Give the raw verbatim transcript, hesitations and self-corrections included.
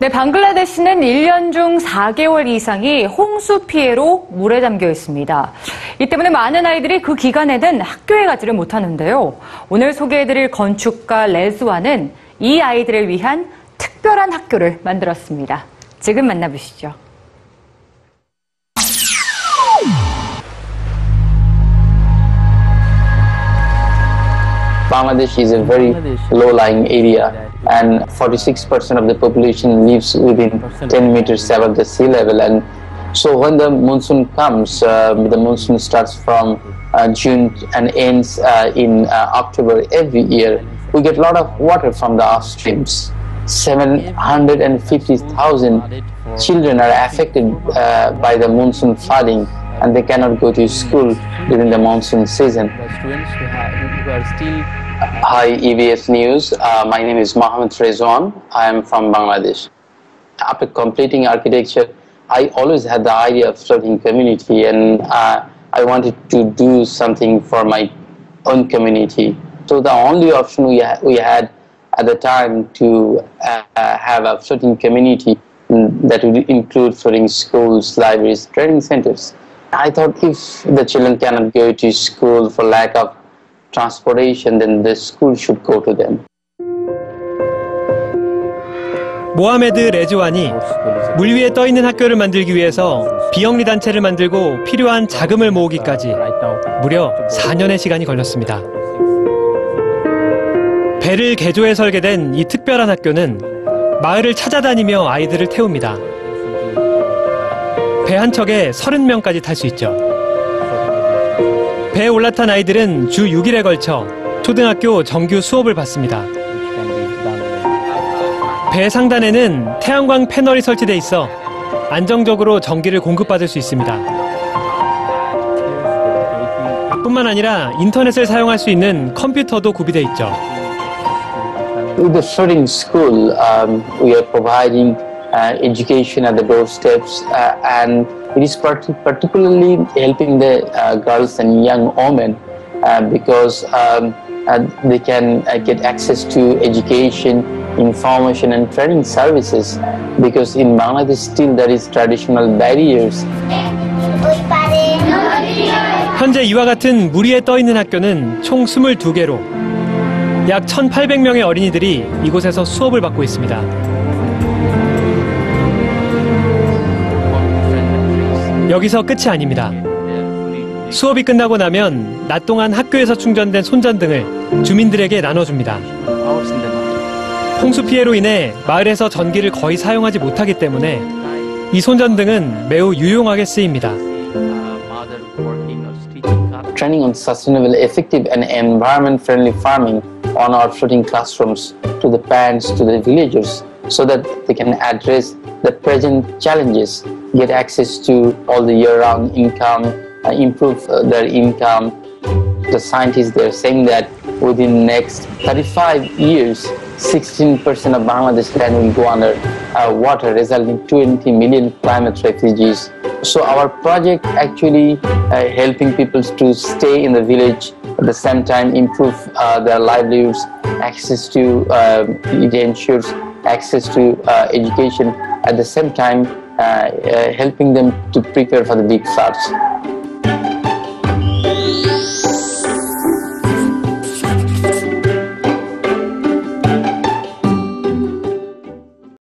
네, 방글라데시는 일 년 중 사 개월 이상이 홍수 피해로 물에 잠겨 있습니다. 이 때문에 많은 아이들이 그 기간에는 학교에 가지를 못하는데요. 오늘 소개해드릴 건축가 레즈완은 이 아이들을 위한 특별한 학교를 만들었습니다. 지금 만나보시죠. Bangladesh is a very low-lying area, and forty-six percent of the population lives within ten meters above the sea level. And so when the monsoon comes, uh, the monsoon starts from uh, June and ends uh, in uh, October every year, we get a lot of water from the off streams. seven hundred fifty thousand children are affected uh, by the monsoon flooding, and they cannot go to school during the monsoon season. Hi, E B S News. Uh, my name is Mohammad Rezwan. I am from Bangladesh. After completing architecture, I always had the idea of floating community, and uh, I wanted to do something for my own community. So the only option we, ha we had at the time to uh, have a floating community that would include floating schools, libraries, training centers. I thought if the children cannot go to school for lack of transportation, then the school should go to them. 모하메드 레즈완이 물 위에 떠 있는 학교를 만들기 위해서 비영리 단체를 만들고 필요한 자금을 모으기까지 무려 사 년의 시간이 걸렸습니다. 배를 개조해 설계된 이 특별한 학교는 마을을 찾아다니며 아이들을 태웁니다. 배 한 척에 서른 명까지 탈 수 있죠. 배에 올라탄 아이들은 주 육 일에 걸쳐 초등학교 정규 수업을 받습니다. 배 상단에는 태양광 패널이 설치돼 있어 안정적으로 전기를 공급받을 수 있습니다. 뿐만 아니라 인터넷을 사용할 수 있는 컴퓨터도 구비돼 있죠. With the floating school, um, we are providing uh, education at the doorsteps, uh, and it is part particularly helping the uh, girls and young women uh, because um, uh, they can uh, get access to education, information and training services, because in Bangladesh still there is traditional barriers. 현재 이와 같은 물 위에 떠 있는 학교는 총 스물두 개로 약 천팔백 명의 어린이들이 이곳에서 수업을 받고 있습니다. 여기서 끝이 아닙니다. 수업이 끝나고 나면 낮 동안 학교에서 충전된 손전등을 주민들에게 나눠줍니다. 홍수 피해로 인해 마을에서 전기를 거의 사용하지 못하기 때문에 이 손전등은 매우 유용하게 쓰입니다. Training on sustainable, effective and environment-friendly farming on our floating classrooms to the parents, to the villagers, so that they can address the present challenges, get access to all the year-round income, uh, improve uh, their income. The scientists, they're saying that within next thirty-five years, sixteen percent of Bangladesh land will go under uh, water, resulting in twenty million climate refugees. So our project actually uh, helping people to stay in the village, at the same time improve uh, their livelihoods, access to, uh, it ensures access to uh, education, at the same time uh, uh, helping them to prepare for the big floods.